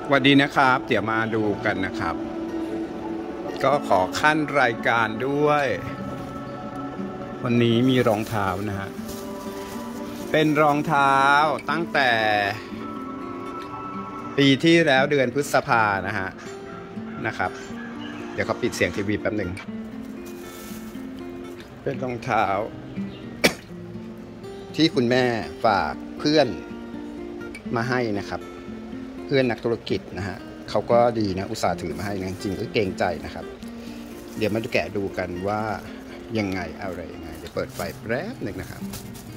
สวัสดีนะครับเดี๋ยวมาดูกันนะครับก็ขอขั้นรายการด้วยวันนี้มีรองเท้านะฮะเป็นรองเท้าตั้งแต่ปีที่แล้วเดือนพฤษภานะครับเดี๋ยวเขาปิดเสียงทีวีแป๊บหนึ่งเป็นรองเท้าที่คุณแม่ฝากเพื่อนมาให้นะครับเพื่อนนักธุรกิจนะฮะเขาก็ดีนะอุตส่าห์ถือมาให้นะจริงก็เกรงใจนะครับเดี๋ยวมาดูแกะดูกันว่ายังไงอะไรยังไงเดี๋ยวเปิดไฟแป๊บหนึ่งนะครับ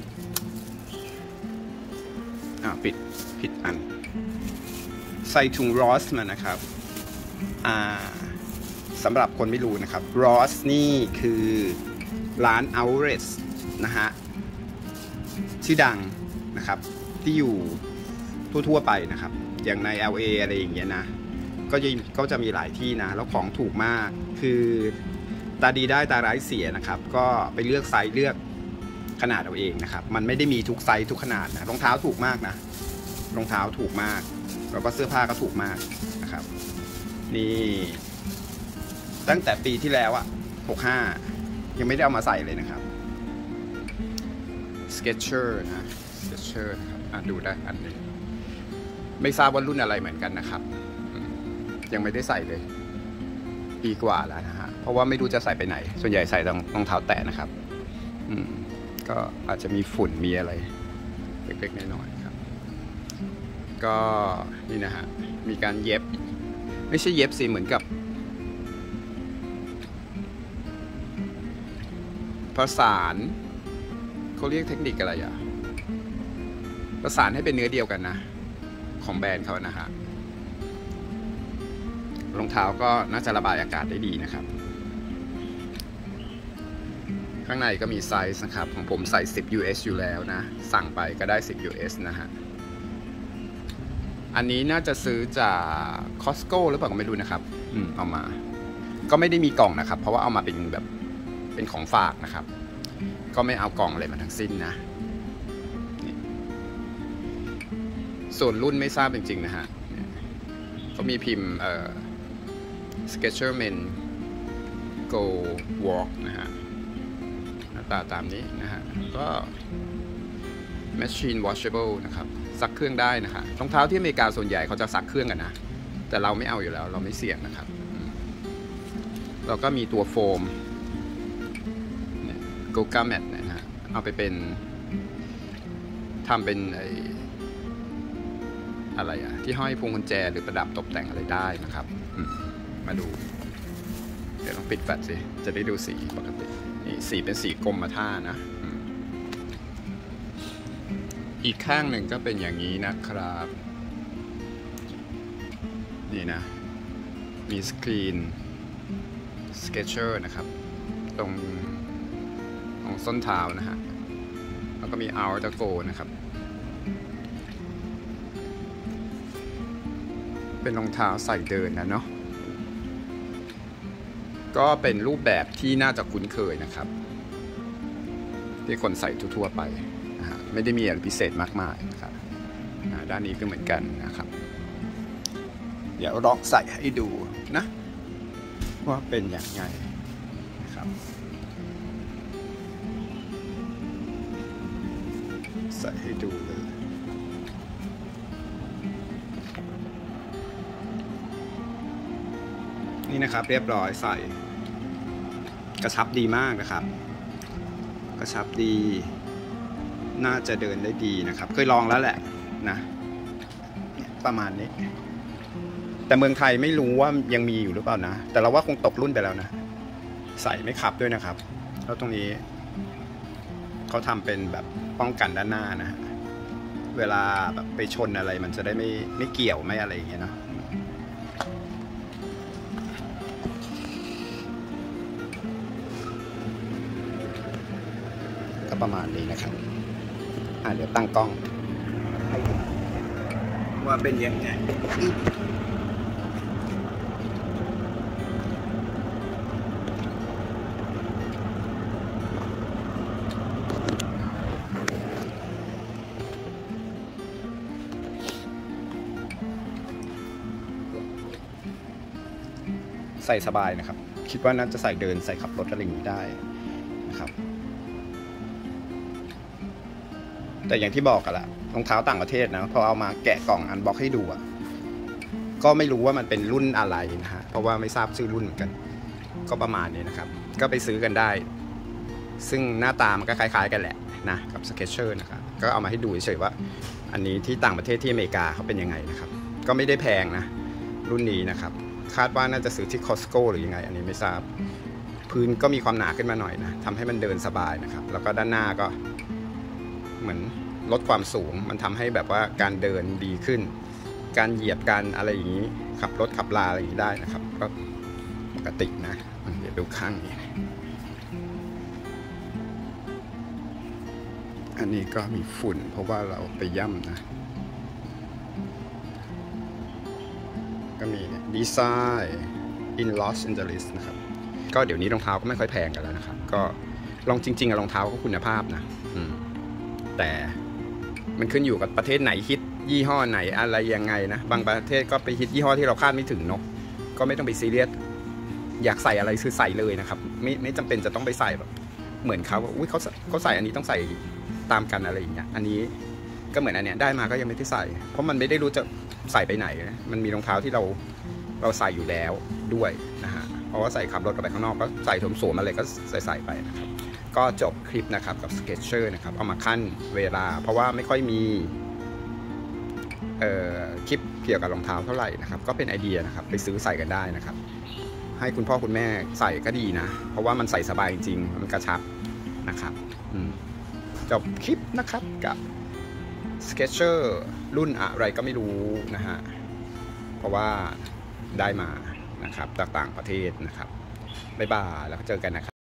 ปิดผิดอันใส่ถุงรอสมานะครับสำหรับคนไม่รู้นะครับรอสนี่คือร้านเอาท์เลทนะฮะชื่อดังนะครับที่อยู่ทั่วๆไปนะครับอย่างใน LA อะไรอย่างเงี้ยนะก็จะมีหลายที่นะแล้วของถูกมากคือตาดีได้ตาร้ายเสียนะครับก็ไปเลือกไซส์เลือกขนาดเอาเองนะครับมันไม่ได้มีทุกไซส์ทุกขนาดนะรองเท้าถูกมากนะรองเท้าถูกมากแล้วก็เสื้อผ้าก็ถูกมากนะครับนี่ตั้งแต่ปีที่แล้วอะ65ยังไม่ได้เอามาใส่เลยนะครับ Skechers นะ Skechers นะครับดูได้อันนี้ไม่ทราบว่ารุ่นอะไรเหมือนกันนะครับยังไม่ได้ใส่เลยปีกว่าแล้วนะฮะเพราะว่าไม่รู้จะใส่ไปไหนส่วนใหญ่ใส่รองเท้าแตะนะครับก็อาจจะมีฝุ่นมีอะไรเล็กๆน้อยๆครับก็นี่นะฮะมีการเย็บไม่ใช่เย็บสิเหมือนกับประสานเขาเรียกเทคนิคอะไรอะประสานให้เป็นเนื้อเดียวกันนะของแบรนด์เขานะฮะรองเท้าก็น่าจะระบายอากาศได้ดีนะครับข้างในก็มีไซส์นะครับของผมใส่10 US อยู่แล้วนะสั่งไปก็ได้10 US นะฮะอันนี้น่าจะซื้อจาก Costco หรือเปล่าก็ไม่รู้นะครับเอามาก็ไม่ได้มีกล่องนะครับเพราะว่าเอามาเป็นแบบเป็นของฝากนะครับก็ไม่เอากล่องอะไรมาทั้งสิ้นนะส่วนรุ่นไม่ทราบจริงๆนะฮะก็มีพิมพ์ Skechers Men Go Walk นะฮะหน้าตาตามนี้นะฮะก็ Machine Washable นะครับซักเครื่องได้นะฮะรองเท้าที่อเมริกาส่วนใหญ่เขาจะซักเครื่องกันนะแต่เราไม่เอาอยู่แล้วเราไม่เสี่ยงนะครับเราก็มีตัวโฟมGoga Mat นะฮะเอาไปเป็นทำเป็นอะไรอะที่ห้อยพวงกุญแจหรือประดับตกแต่งอะไรได้นะครับมาดูเดี๋ยวลองปิดแฟลชสิจะได้ดูสีปกตินี่สีเป็นสีกรมท่านะอีกข้างหนึ่งก็เป็นอย่างนี้นะครับนี่นะมีสกรีน Skechers นะครับตรงส้นเท้านะฮะแล้วก็มี Out the Go นะครับเป็นรองเท้าใส่เดินนะเนาะก็เป็นรูปแบบที่น่าจะคุ้นเคยนะครับที่คนใส่ทั่วๆไปนะฮะไม่ได้มีอะไรพิเศษมากมายนะครับด้านนี้ก็เหมือนกันนะครับเดี๋ยวลองใส่ให้ดูนะว่าเป็นอย่างไรนะครับใส่ให้ดูเลยนี่นะครับเรียบร้อยใส่กระชับดีมากนะครับกระชับดีน่าจะเดินได้ดีนะครับเคยลองแล้วแหละนะประมาณนี้แต่เมืองไทยไม่รู้ว่ายังมีอยู่หรือเปล่านะแต่เราว่าคงตกรุ่นไปแล้วนะใส่ไม่ขับด้วยนะครับแล้วตรงนี้เขาทำเป็นแบบป้องกันด้านหน้านะเวลาแบบไปชนอะไรมันจะได้ไม่เกี่ยวไม่อะไรอย่างเงี้ยนะก็ประมาณนี้นะครับเดี๋ยวตั้งกล้องให้ดูว่าเป็นยังไงใส่สบายนะครับคิดว่าน่าจะใส่เดินใส่ขับรถอะไรอย่างนี้ได้นะครับแต่อย่างที่บอกกันละรองเท้าต่างประเทศนะพอเอามาแกะกล่องอันบ็อกให้ดูก็ไม่รู้ว่ามันเป็นรุ่นอะไรนะฮะเพราะว่าไม่ทราบชื่อรุ่นเหมือนกันก็ประมาณนี้นะครับก็ไปซื้อกันได้ซึ่งหน้าตามันก็คล้ายๆกันแหละนะกับ Skechers นะครับก็เอามาให้ดูเฉยๆว่าอันนี้ที่ต่างประเทศที่อเมริกาเขาเป็นยังไงนะครับก็ไม่ได้แพงนะรุ่นนี้นะครับคาดว่าน่าจะซื้อที่ Costco หรือยังไงอันนี้ไม่ทราบพื้นก็มีความหนาขึ้นมาหน่อยนะทำให้มันเดินสบายนะครับแล้วก็ด้านหน้าก็เหมือนลดความสูงมันทำให้แบบว่าการเดินดีขึ้นการเหยียบการอะไรอย่างนี้ขับรถขับลาอะไรอย่างนี้ได้นะครับก็ปกตินะเดี๋ยวดูข้างนี้อันนี้ก็มีฝุ่นเพราะว่าเราไปย่ำนะก็มีดีไซน์ in Los Angeles นะครับก็เดี๋ยวนี้รองเท้าก็ไม่ค่อยแพงกันแล้วนะครับก็ลองจริงๆรองเท้าก็คุณภาพนะแต่มันขึ้นอยู่กับประเทศไหนฮิตยี่ห้อไหนอะไรยังไงนะบางประเทศก็ไปฮิตยี่ห้อที่เราคาดไม่ถึงเนาะก็ไม่ต้องไปซีเรียสอยากใส่อะไรคือใส่เลยนะครับไม่จำเป็นจะต้องไปใส่แบบเหมือนเขาอุ้ยเขาใส่อันนี้ต้องใส่ตามกันอะไรอย่างเงี้ยอันนี้ก็เหมือนอันเนี้ยได้มาก็ยังไม่ได้ใส่เพราะมันไม่ได้รู้จะใส่ไปไหนนะมันมีรองเท้าที่เราใส่อยู่แล้วด้วยนะฮะเพราะว่าใส่ขับรถออกไปข้างนอกก็ใส่สวมๆอะไรก็ใส่ไปนะครับก็จบคลิปนะครับกับ Skechers นะครับเอามาขั้นเวลาเพราะว่าไม่ค่อยมีคลิปเกี่ยวกับรองเท้าเท่าไหร่นะครับก็เป็นไอเดียนะครับไปซื้อใส่กันได้นะครับให้คุณพ่อคุณแม่ใส่ก็ดีนะเพราะว่ามันใส่สบายจริงๆมันกระชับนะครับจบคลิปนะครับกับ Skechers รุ่นอะไรก็ไม่รู้นะฮะเพราะว่าได้มานะครับจากต่างประเทศนะครับบ๊ายบายแล้วเจอกันนะครับ